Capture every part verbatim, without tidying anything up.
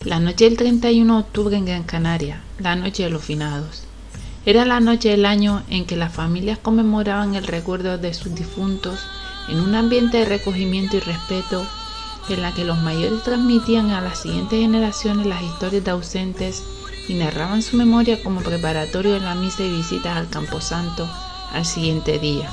La noche del treinta y uno de octubre en Gran Canaria, la noche de los finados. Era la noche del año en que las familias conmemoraban el recuerdo de sus difuntos en un ambiente de recogimiento y respeto, en la que los mayores transmitían a las siguientes generaciones las historias de ausentes y narraban su memoria como preparatorio de la misa y visitas al camposanto al siguiente día.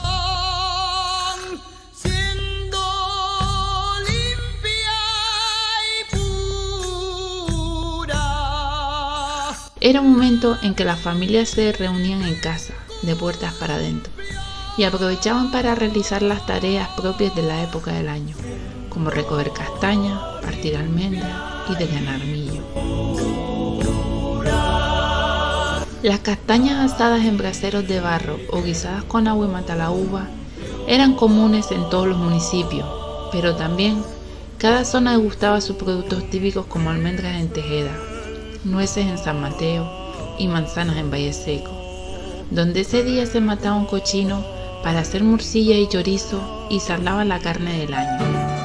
Era un momento en que las familias se reunían en casa, de puertas para adentro, y aprovechaban para realizar las tareas propias de la época del año, como recoger castaña, partir almendras y desgranar millo. Las castañas asadas en braseros de barro o guisadas con agua y matalaúva eran comunes en todos los municipios, pero también cada zona degustaba sus productos típicos como almendras en Tejeda, nueces en San Mateo y manzanas en Valle Seco, donde ese día se mataba un cochino para hacer morcilla y chorizo y salaba la carne del año.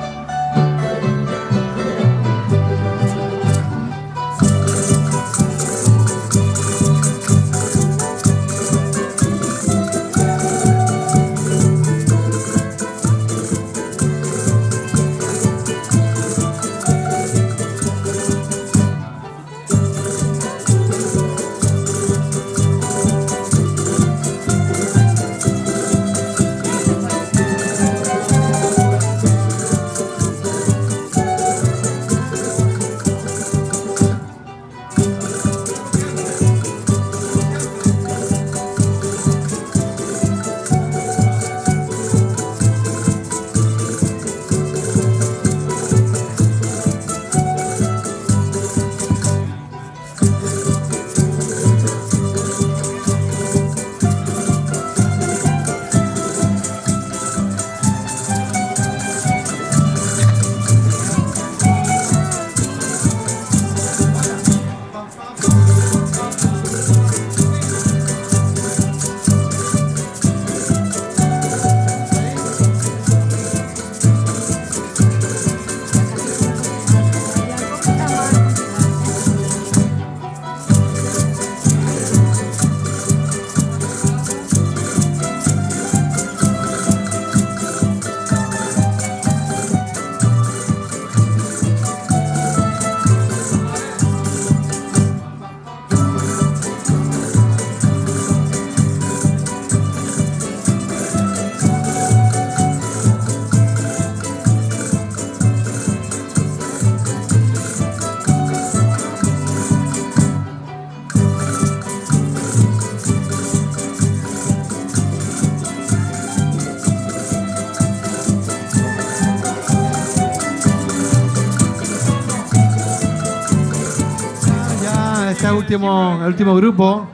Último, el último grupo,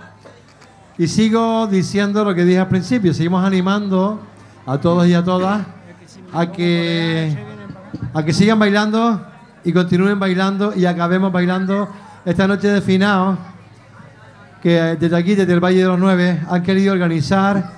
y sigo diciendo lo que dije al principio. Seguimos animando a todos y a todas a que a que sigan bailando y continúen bailando y acabemos bailando esta noche de finados que desde aquí, desde el Valle de los Nueve, han querido organizar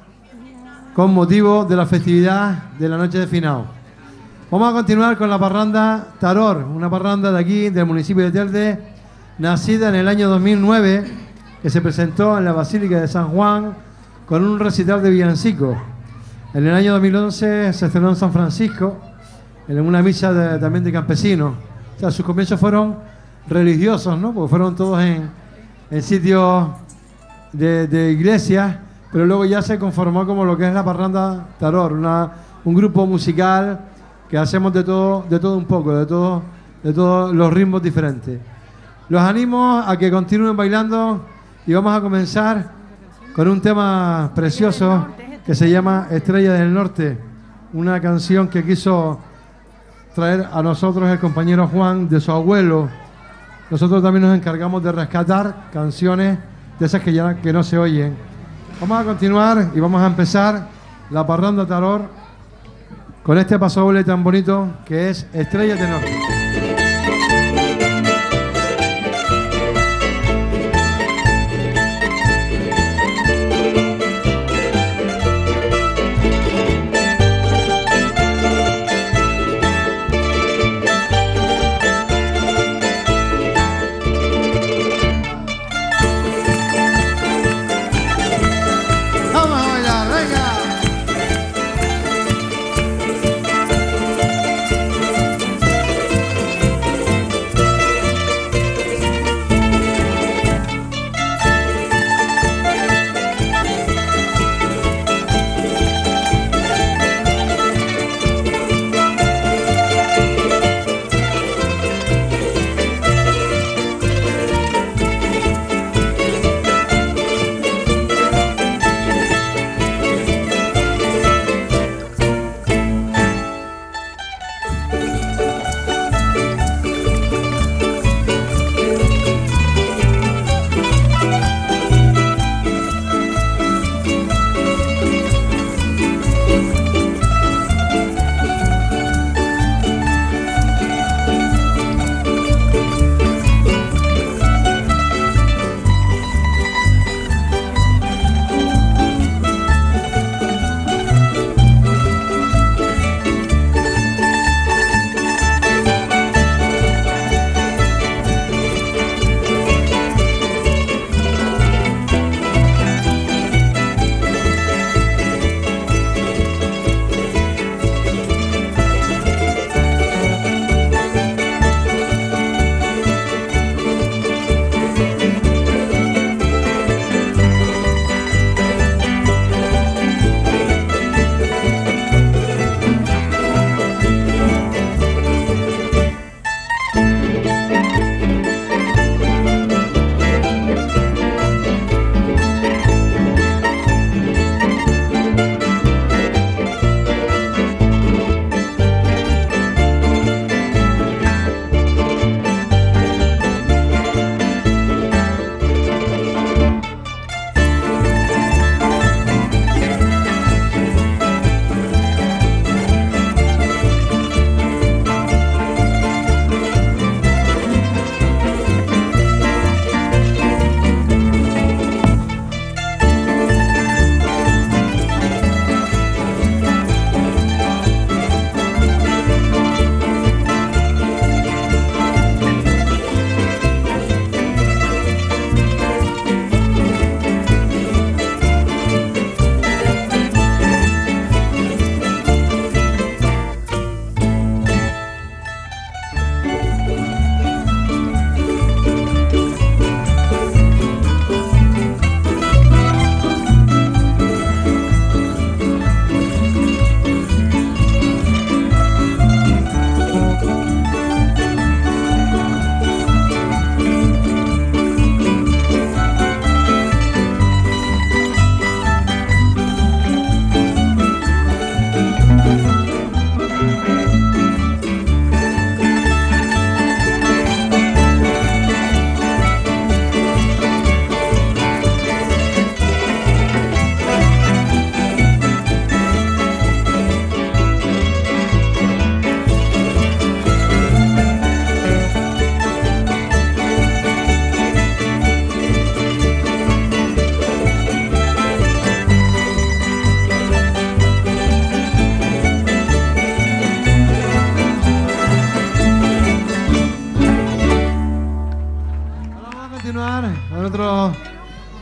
con motivo de la festividad de la noche de finados. Vamos a continuar con la parranda Taror, una parranda de aquí, del municipio de Telde, nacida en el año dos mil nueve, que se presentó en la Basílica de San Juan con un recital de villancicos. En el año dos mil once se estrenó en San Francisco, en una misa de, también de campesinos. O sea, sus comienzos fueron religiosos, ¿no? Porque fueron todos en, en sitios de, de iglesias, pero luego ya se conformó como lo que es la parranda Taror, una, un grupo musical que hacemos de todo, de todo un poco, de todo, de todos los ritmos diferentes. Los animo a que continúen bailando y vamos a comenzar con un tema precioso que se llama Estrella del Norte, una canción que quiso traer a nosotros el compañero Juan de su abuelo. Nosotros también nos encargamos de rescatar canciones de esas que ya que no se oyen. Vamos a continuar y vamos a empezar la parranda Taror con este pasodoble tan bonito que es Estrella del Norte.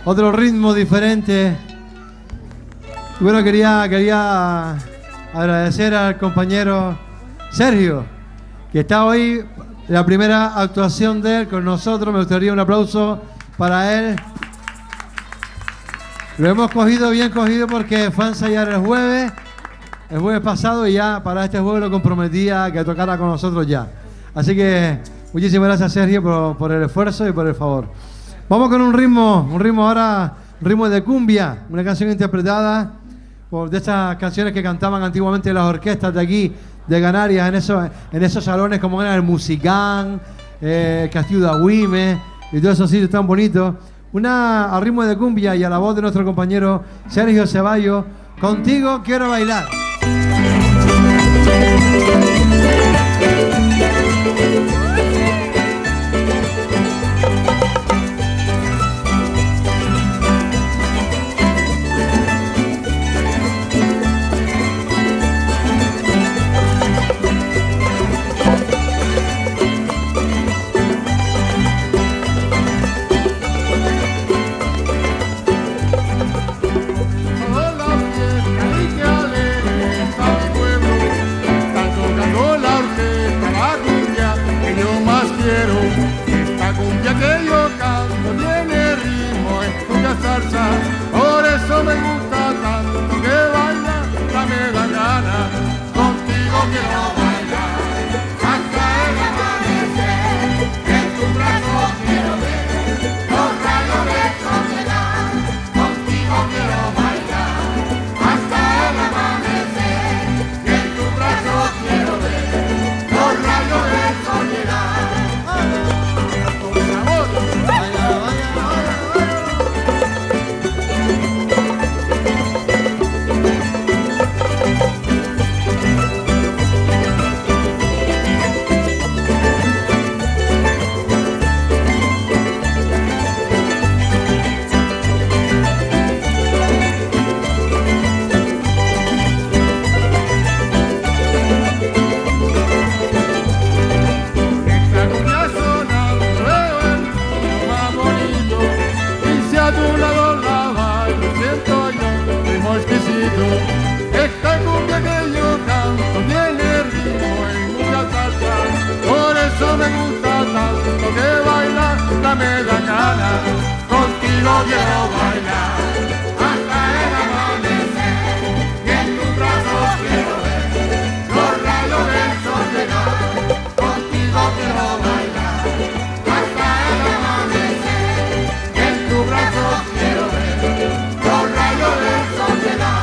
otro ritmo diferente. Bueno, quería, quería agradecer al compañero Sergio, que está hoy, la primera actuación de él con nosotros. Me gustaría un aplauso para él. Lo hemos cogido bien cogido porque fue a ensayar el jueves, el jueves pasado, y ya para este jueves lo comprometía que tocara con nosotros ya. Así que muchísimas gracias, Sergio, por, por el esfuerzo y por el favor. Vamos con un ritmo, un ritmo ahora, un ritmo de cumbia, una canción interpretada por de estas canciones que cantaban antiguamente las orquestas de aquí, de Canarias, en esos, en esos salones como era el Musicán, eh, el Castillo de Agüime y todos esos sitios tan bonitos. Una a ritmo de cumbia y a la voz de nuestro compañero Sergio Ceballos. Contigo quiero bailar. Por eso me gusta tanto que baila, la me da gana. Contigo quiero bailar hasta el amanecer. En tus brazos quiero ver los rayos del sol llegar. Contigo quiero bailar hasta el amanecer. En tus brazos quiero ver los rayos del sol llegar. Con sabor. Esta cumbia que yo canto tiene ritmo y mucha salsa. Por eso me gusta tanto que bailar la me da gana. Contigo quiero bailar hasta el amanecer. Y en tus brazos quiero ver los rayos del sol llegar. Contigo quiero bailar hasta el amanecer. Y en tus brazos quiero ver los rayos del sol llegar.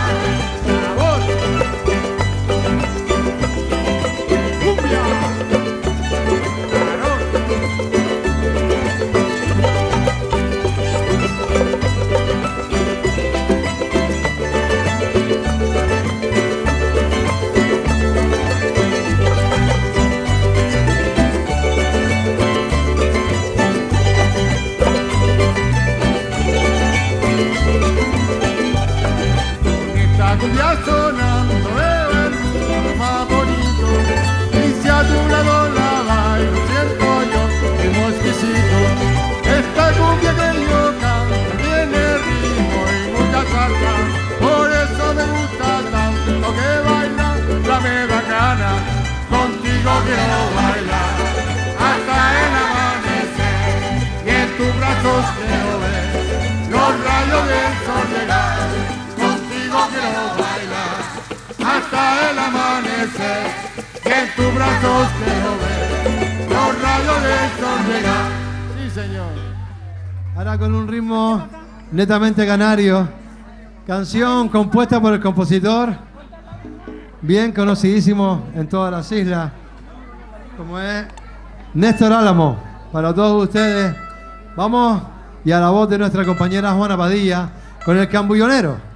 Cumbia sonando el mundo más bonito, y si a tu lado la bailo siento yo ritmo exquisito. Esta cumbia que yo canto tiene ritmo y mucha salsa. Por eso me gusta tanto que baila la me da gana. Contigo quiero bailar hasta el amanecer. Y en tus brazos quiero ver los rayos del sol llegar. Quiero bailar hasta el amanecer. Y en tus brazos quiero ver los rayos del sol llegar. Sí, señor. Ahora con un ritmo netamente canario. Canción compuesta por el compositor, bien conocidísimo en todas las islas, como es Néstor Álamo. Para todos ustedes, vamos, y a la voz de nuestra compañera Juana Padilla con El Cambullonero.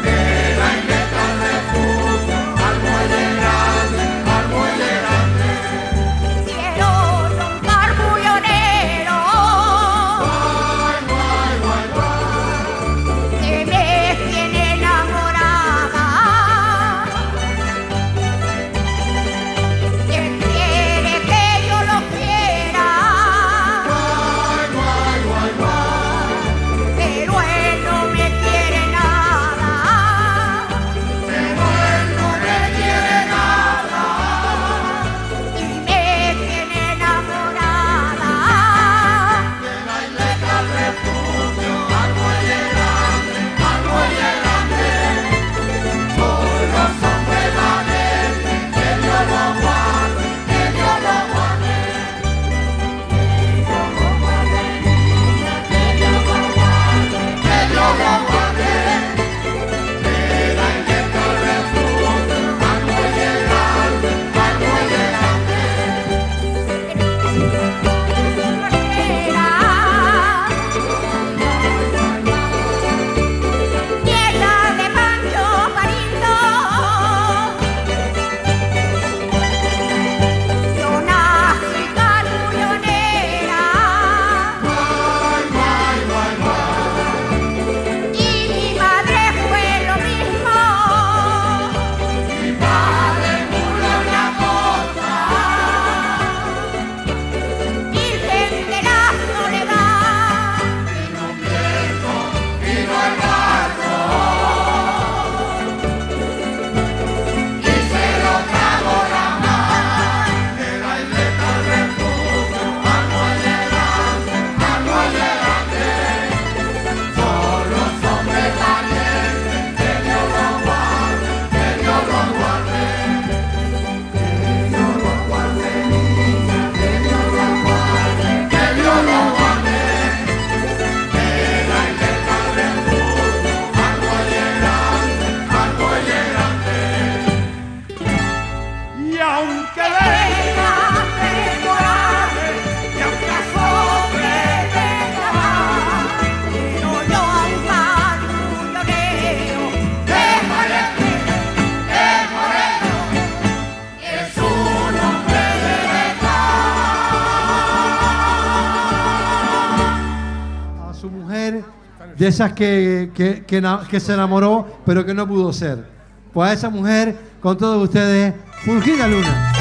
Al muelle grande, al muelle grande. de esas que, que, que, que se enamoró, pero que no pudo ser. Pues a esa mujer, con todos ustedes, Fulgida Luna.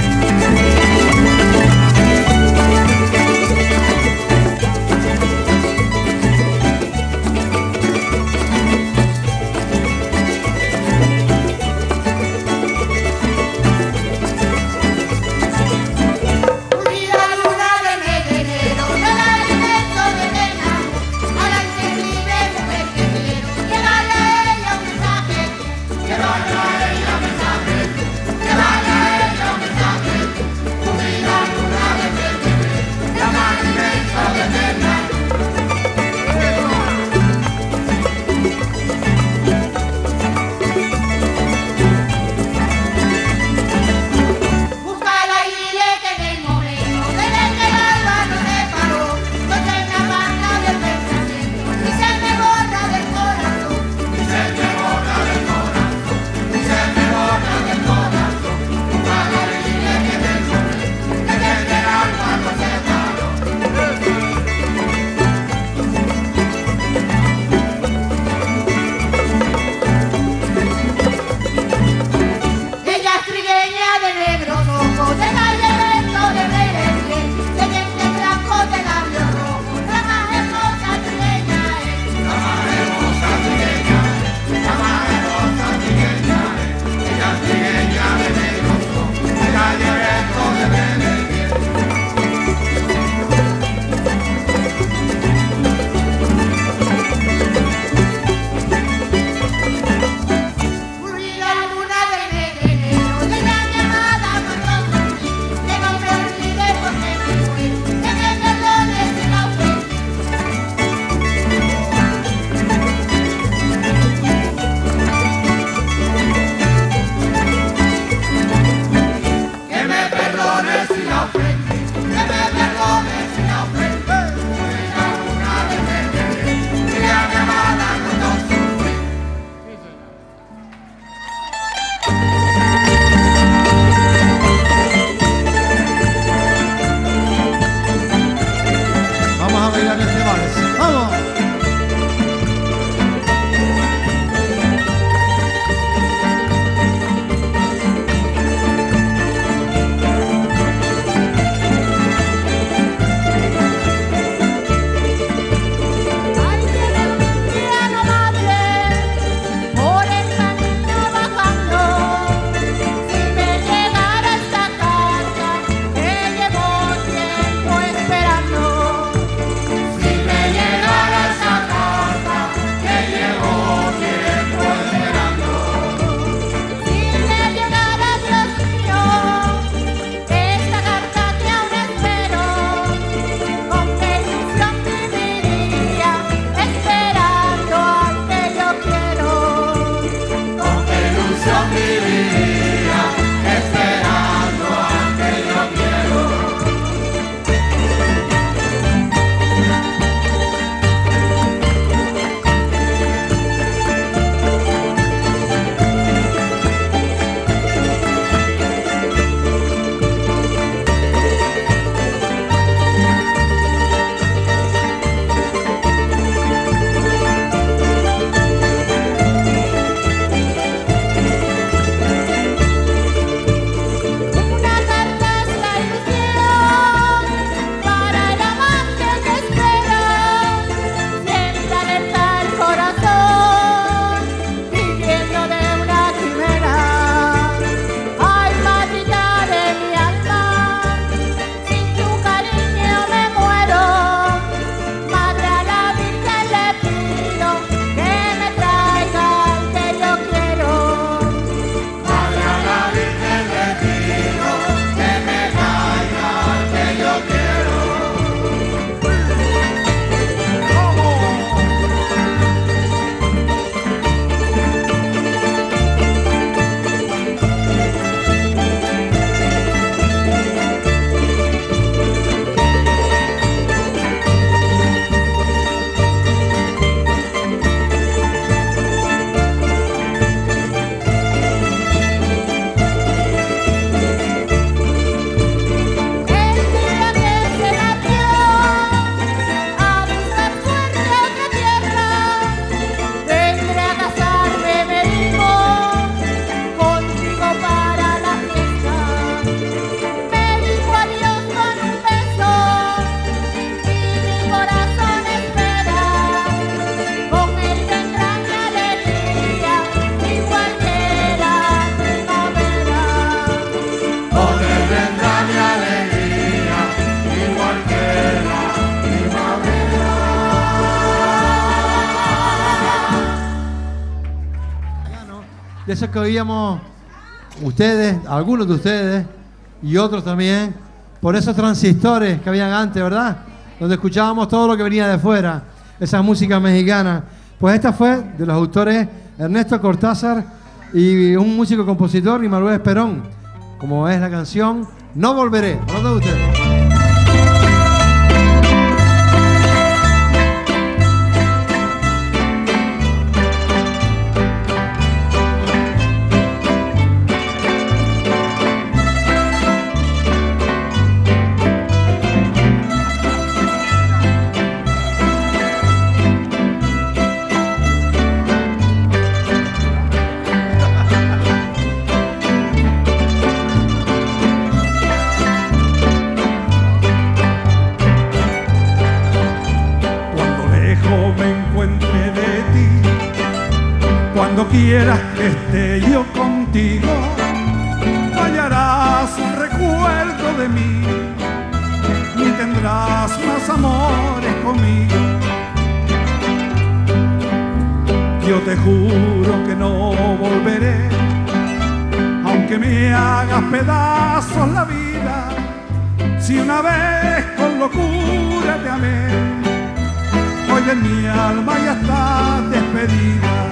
de esos que oíamos ustedes, algunos de ustedes y otros también, por esos transistores que habían antes, ¿verdad? Donde escuchábamos todo lo que venía de fuera, esas músicas mexicanas. Pues esta fue de los autores Ernesto Cortázar y un músico compositor, Manuel Esperón, como es la canción No Volveré. ¿Dónde ustedes? Cuando quieras que esté yo contigo, hallarás un recuerdo de mí, ni tendrás más amores conmigo. Yo te juro que no volveré, aunque me hagas pedazos la vida. Si una vez con locura te amé, hoy de mi alma ya está despedida.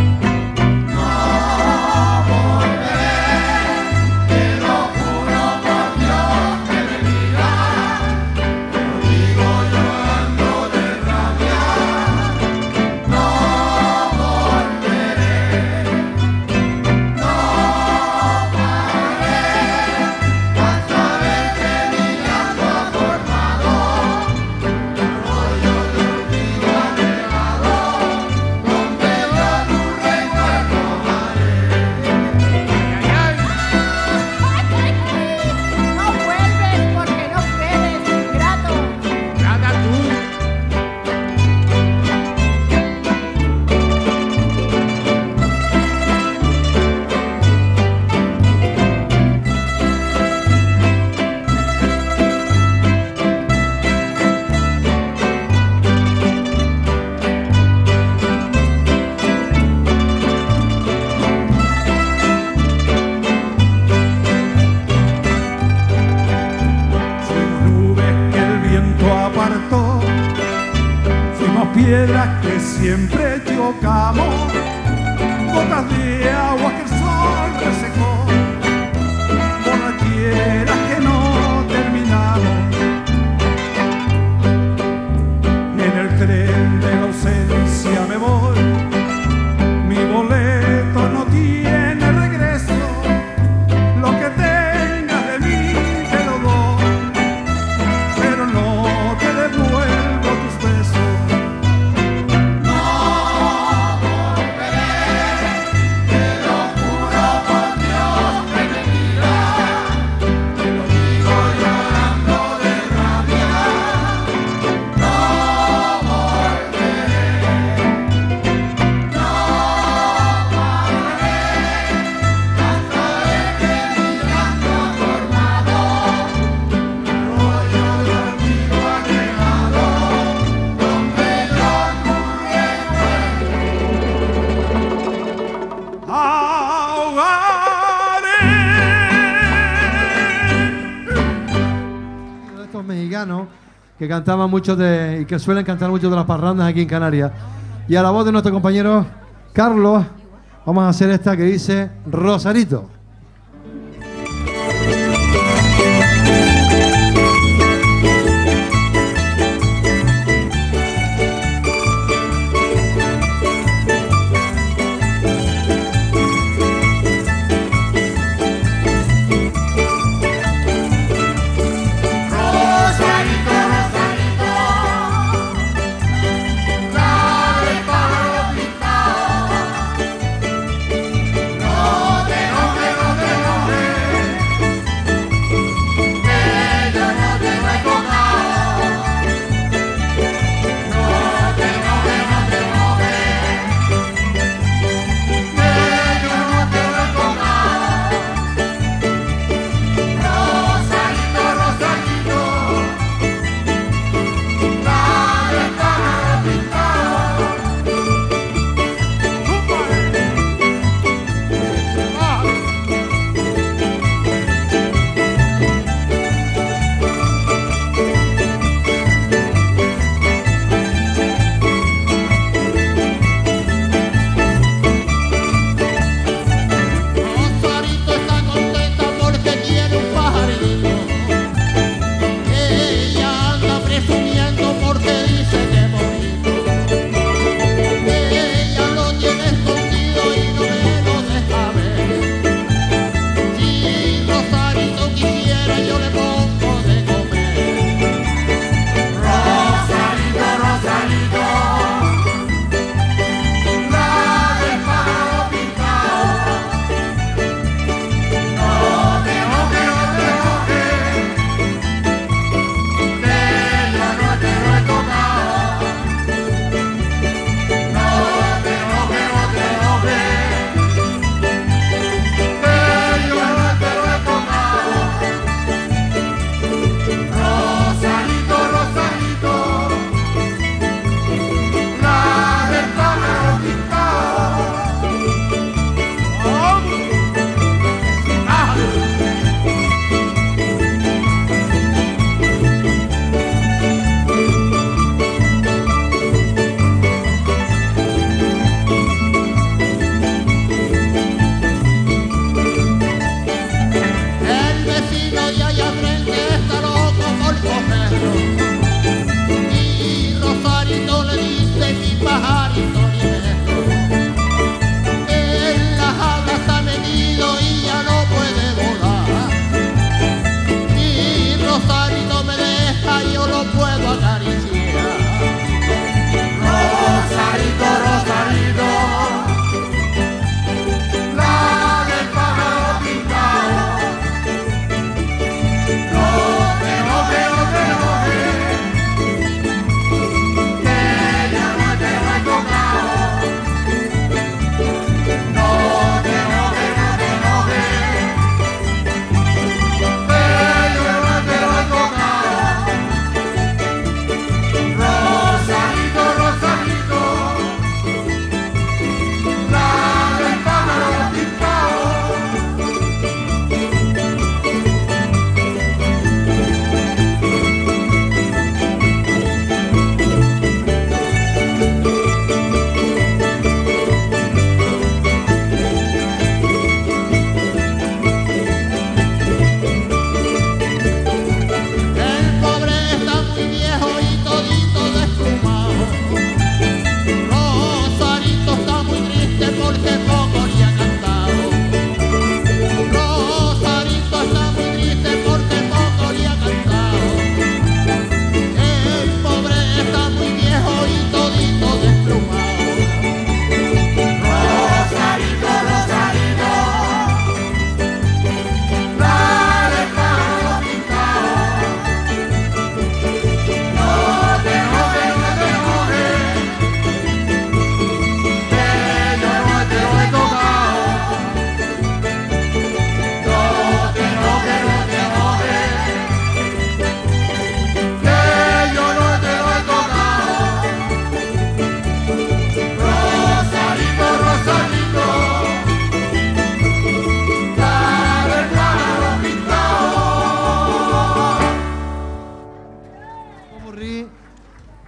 Piedras que siempre chocamos, gotas de agua que el sol resecó, borracheras que no terminamos. En el tren de la ausencia me voy, mi boleto no tiene regreso, lo que tengas de mí te lo doy, pero no te devuelvo tus besos. Que cantaban muchos de, y que suelen cantar muchos de las parrandas aquí en Canarias. Y a la voz de nuestro compañero Carlos, vamos a hacer esta que dice Rosarito. No te enojes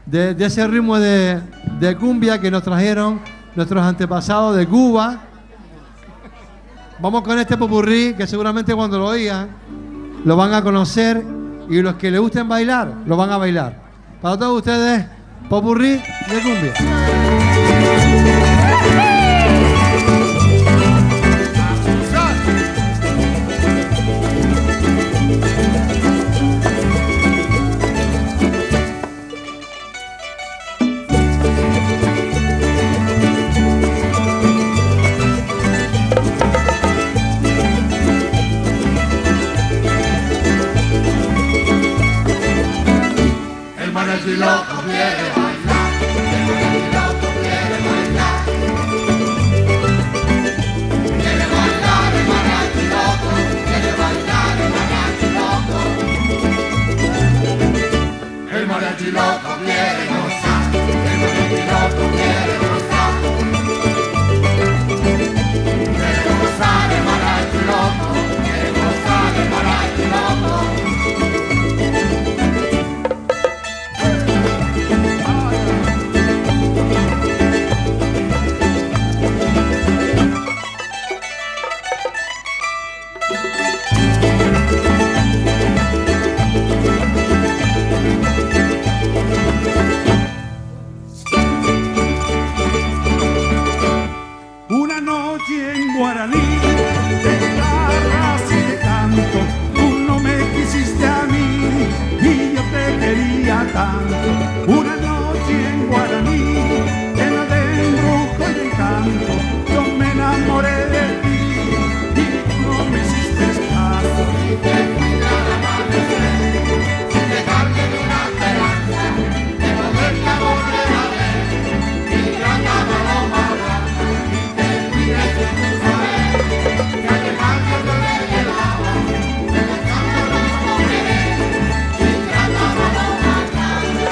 de, de ese ritmo de, de cumbia que nos trajeron nuestros antepasados de Cuba. Vamos con este popurrí que seguramente cuando lo oigan lo van a conocer y los que les gusten bailar, lo van a bailar. Para todos ustedes, popurrí de cumbia. Si loco quiere bailar, el mariachi loco quiere bailar. Quiere bailar el mariachi loco, quiere bailar el mariachi loco. El mariachi loco quiere gozar, el mariachi loco quiere gozar. Quiere gozar el mariachi loco, quiere gozar el mariachi loco. Una noche en Guaraní, de guitarras y de canto, tú no me quisiste a mí y yo te quería tanto. Una noche en Guaraní, llena de embrujo y de encanto, yo me enamoré de ti y tú no me hiciste caso. Y te fui al amanecer, sin dejarme de una esperanza, de poderla volver a ver, y yo andaba loma blanca, y te fui desde tu saber, que al dejarme yo le llevaba, de buscando los moriré, y yo andaba loma blanca.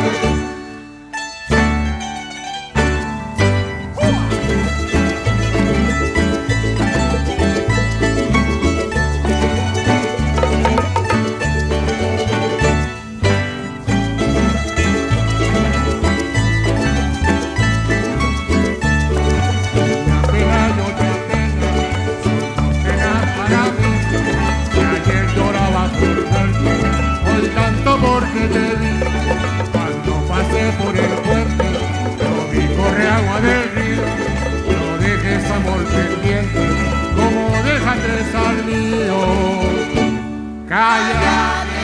Una pena y otra pena, son dos penas para mí, que ayer lloraba por verte, hoy tanto porque te vi. Cuando pasé por el puente, yo vi correr agua del río, no dejes amor pendiente, como dejaste al mío. Calla.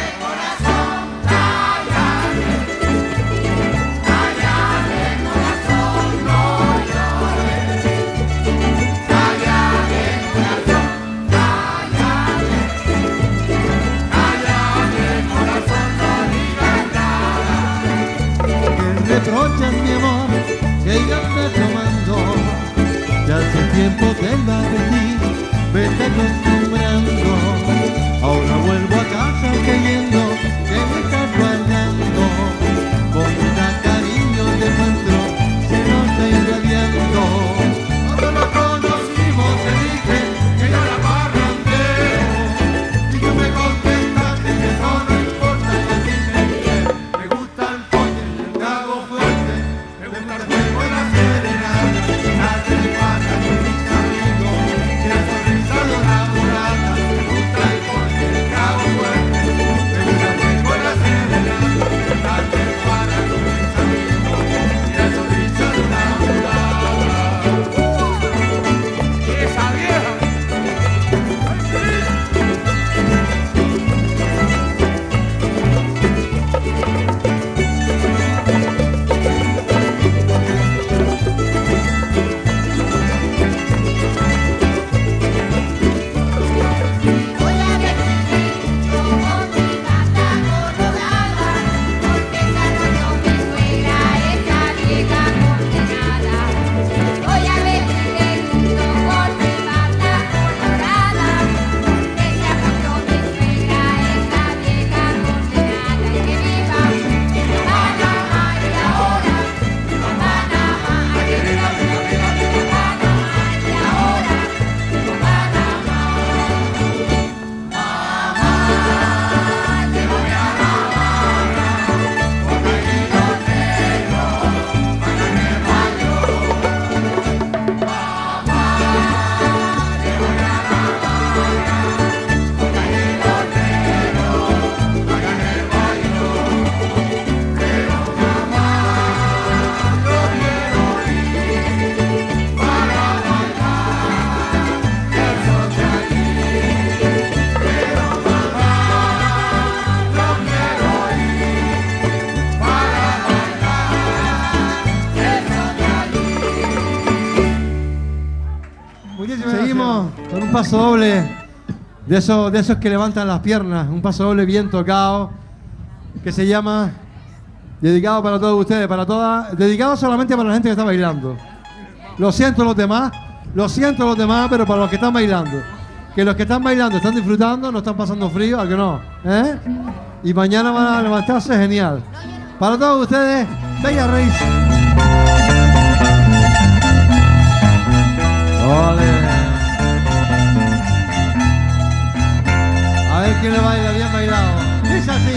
Que reprochas mi amor, que yo te tomando. Ya hace tiempo que el ti me está acostumbrando. Ahora vuelvo a casa creyendo que me estás guardando. Con un cariño te encuentro, se nos está irradiando. Cuando nos conocimos te dije que yo era parrandero, y tú me contestaste que eso no importa, que así me quiero. Me gusta el coche, el trago fuerte, me gusta el juego y la serenata, la telepata con mis amigos, y la sonrisa de una murata. Me gusta el coche, el trago fuerte, me gusta un paso doble de esos, de esos que levantan las piernas, un paso doble bien tocado, que se llama, dedicado para todos ustedes, para todas, dedicado solamente para la gente que está bailando. Lo siento los demás, lo siento los demás, pero para los que están bailando. Que los que están bailando están disfrutando, no están pasando frío, ¿a que no? ¿Eh? Y mañana van a levantarse, genial. Para todos ustedes, Bella Reis. Ole. A ver quién le baila, bien bailado. Es así.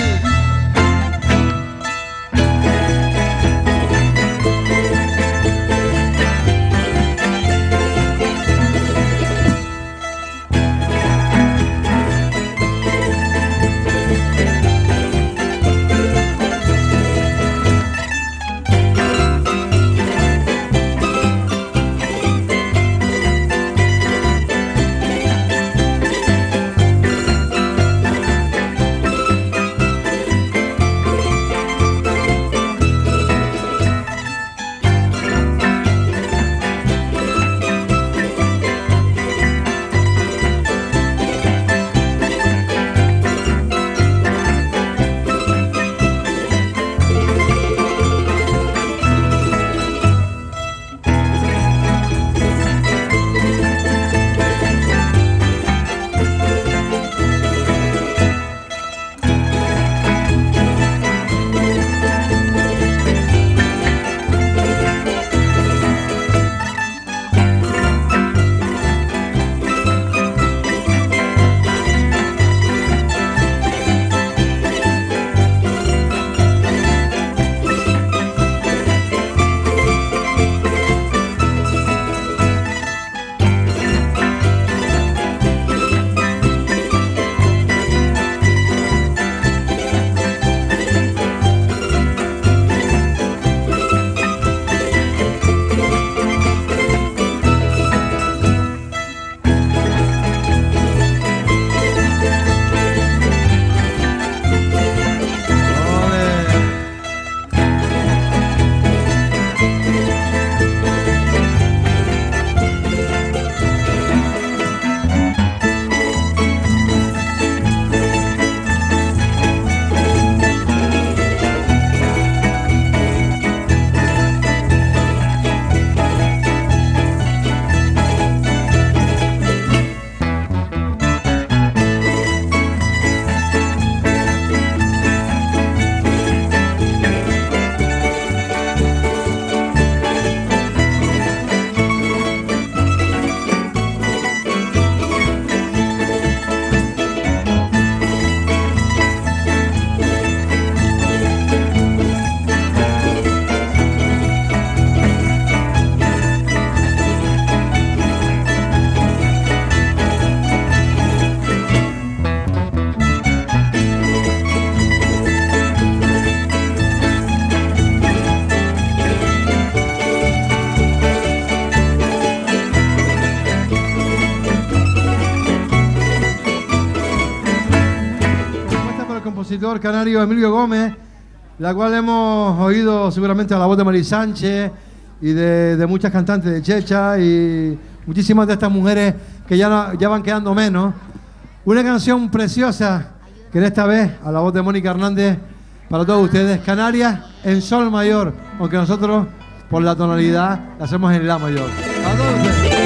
compositor canario Emilio Gómez, la cual hemos oído seguramente a la voz de Mari Sánchez y de, de muchas cantantes de Checha y muchísimas de estas mujeres que ya, no, ya van quedando menos. Una canción preciosa que en esta vez a la voz de Mónica Hernández para todos ustedes, Canarias en sol mayor, aunque nosotros por la tonalidad la hacemos en la mayor. Para todos ustedes.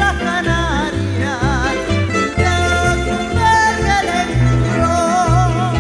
Canarias, de un verde electro.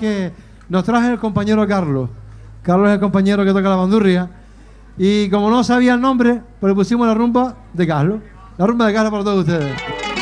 que nos traje el compañero Carlos. Carlos es el compañero que toca la bandurria. Y como no sabía el nombre, pues le pusimos la rumba de Carlos. La rumba de Carlos para todos ustedes.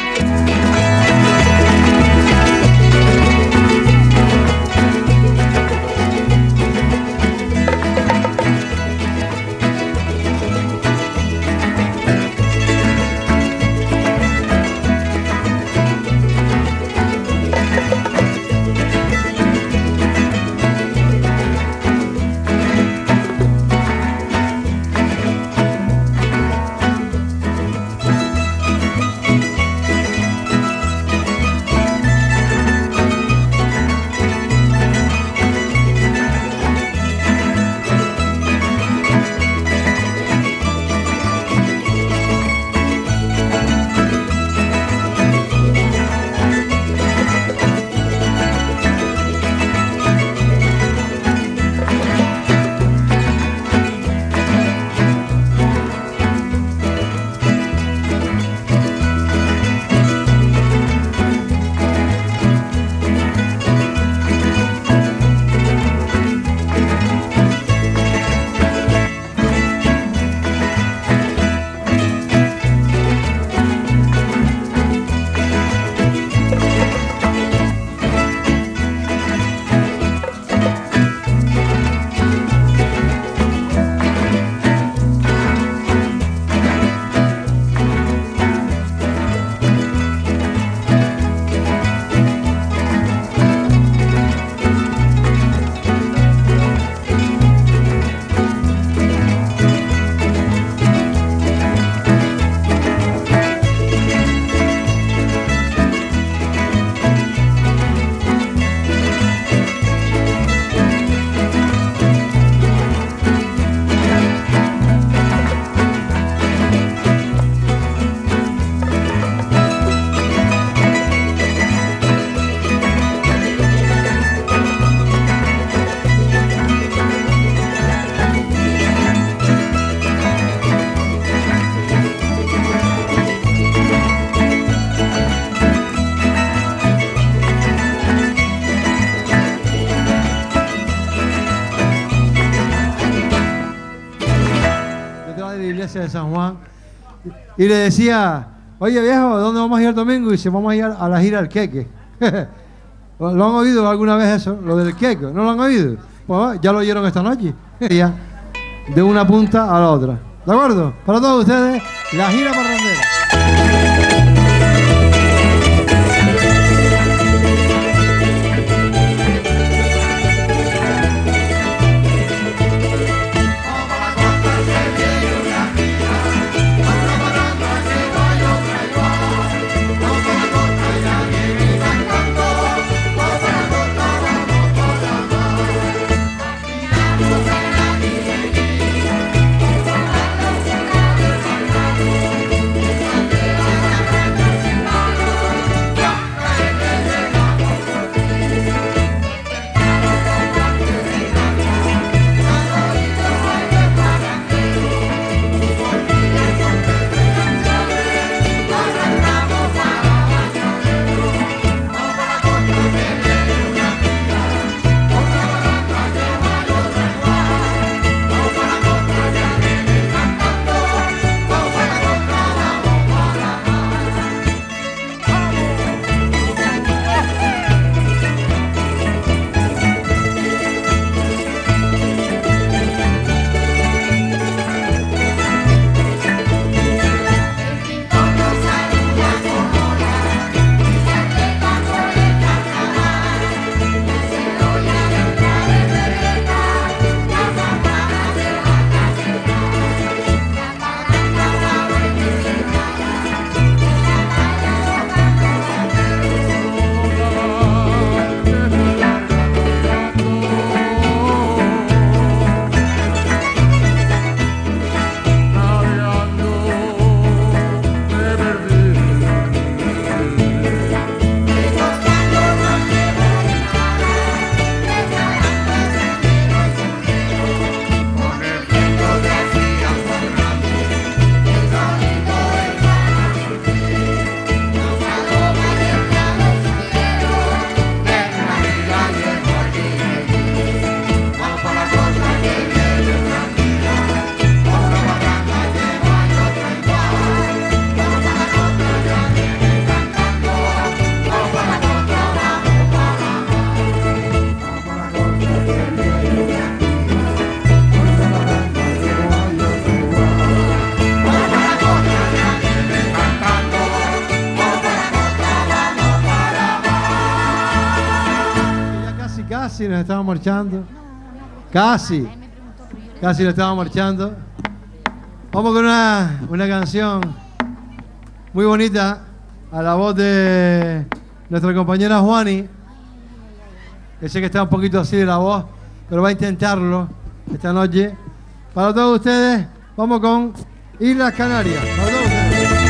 De San Juan y le decía, oye viejo, ¿dónde vamos a ir el domingo? Y dice, vamos a ir a la gira del queque. ¿Lo han oído alguna vez eso? Lo del queque, ¿no lo han oído? Pues ya lo oyeron esta noche. De una punta a la otra. ¿De acuerdo? Para todos ustedes, la gira parrandera. Thank you. casi nos estamos marchando. Casi. Casi nos estamos marchando. Vamos con una, una canción muy bonita a la voz de nuestra compañera Juani. Que sé que está un poquito así de la voz, pero va a intentarlo esta noche. Para todos ustedes, vamos con Islas Canarias. Para todos ustedes.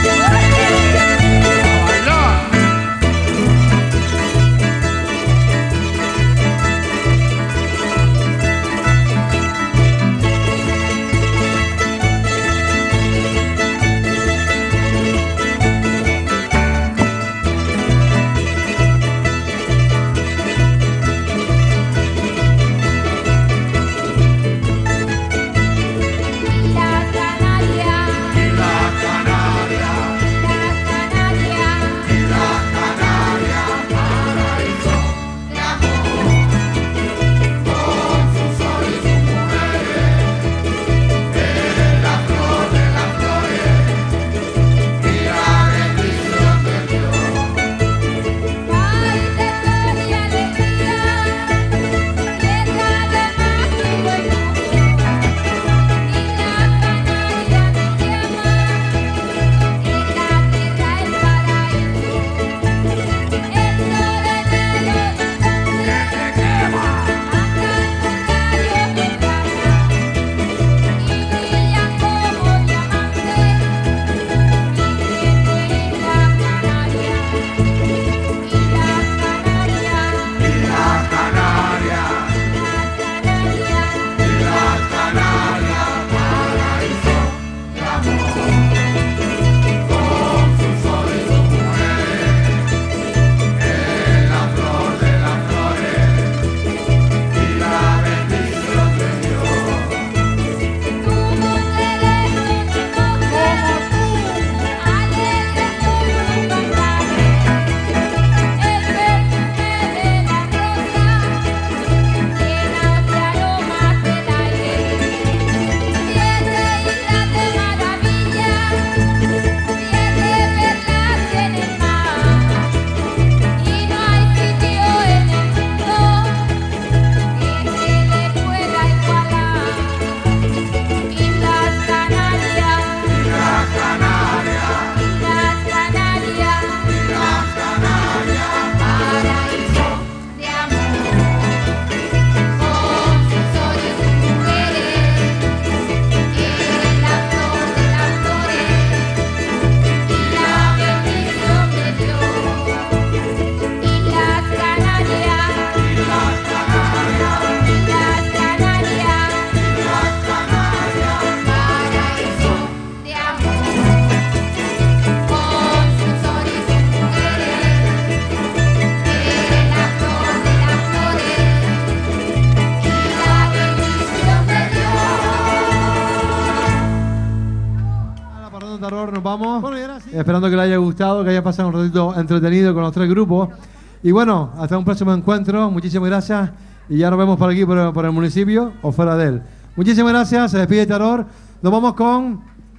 Nos vamos, bueno, y ahora sí, esperando que les haya gustado, que haya pasado un ratito entretenido con los tres grupos. Y bueno, hasta un próximo encuentro. Muchísimas gracias. Y ya nos vemos por aquí, por, por el municipio o fuera de él. Muchísimas gracias. Se despide Taror. Nos vamos con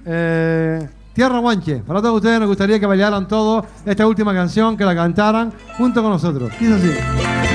eh, Tierra Guanche. Para todos ustedes nos gustaría que bailaran todos esta última canción, que la cantaran junto con nosotros. Dice así.